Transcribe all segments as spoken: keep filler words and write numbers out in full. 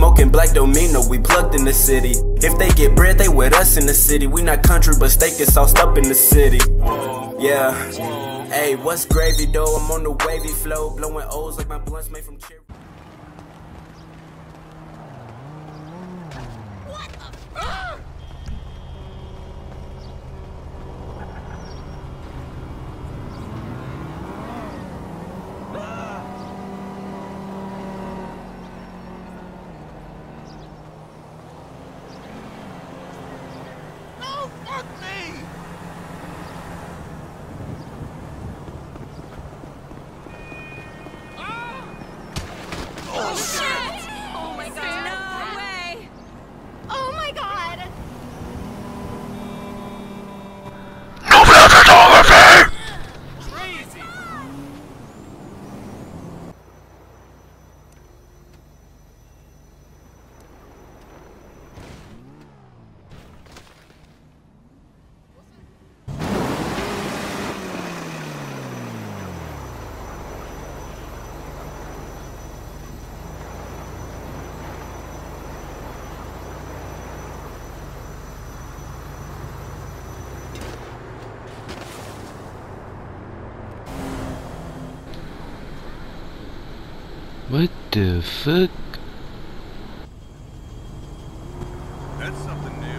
smoking black don't mean no, we plugged in the city. If they get bread, they with us in the city. We not country, but steak is sauced up in the city. Yeah. Hey, what's gravy though? I'm on the wavy flow, blowing O's like my blunts made from cherry. What the? Ah! No, fuck me! Oh, shit! Oh my god. No way. Oh my god. Crazy! What the fuck? That's something new.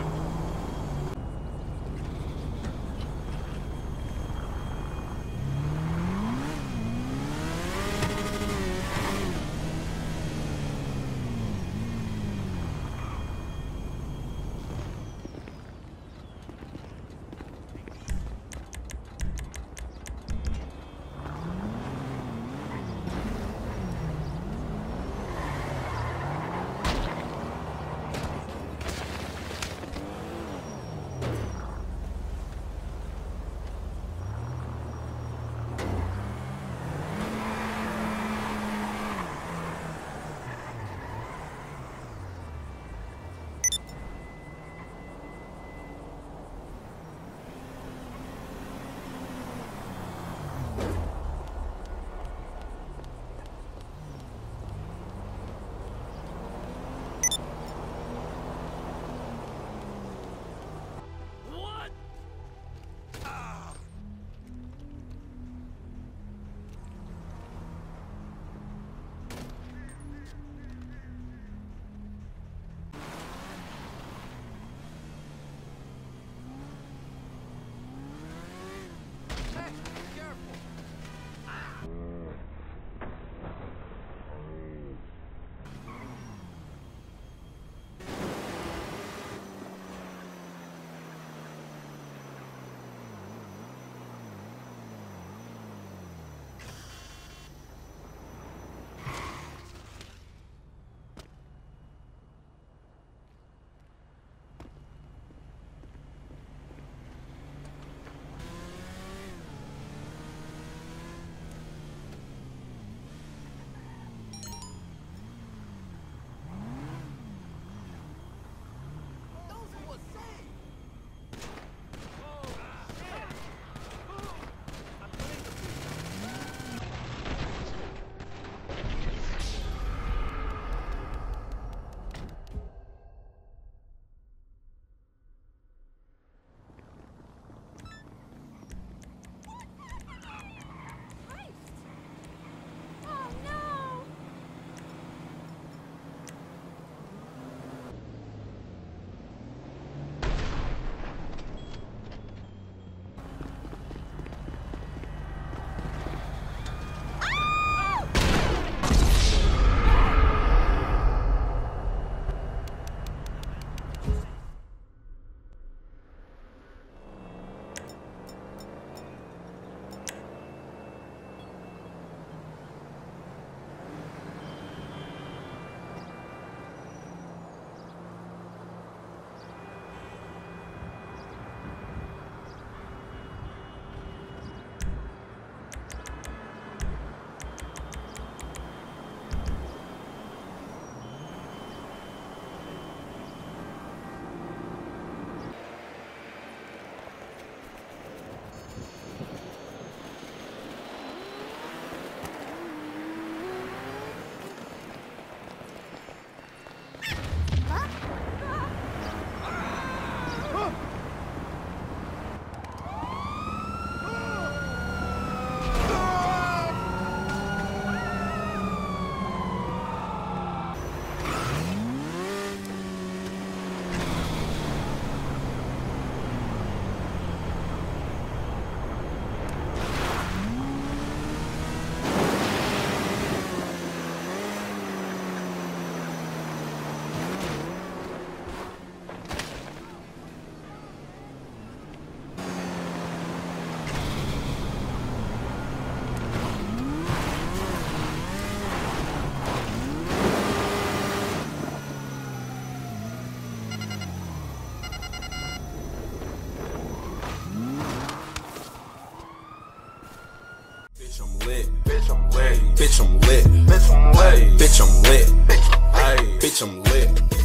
Bitch, I'm lit. Bitch, I'm lit.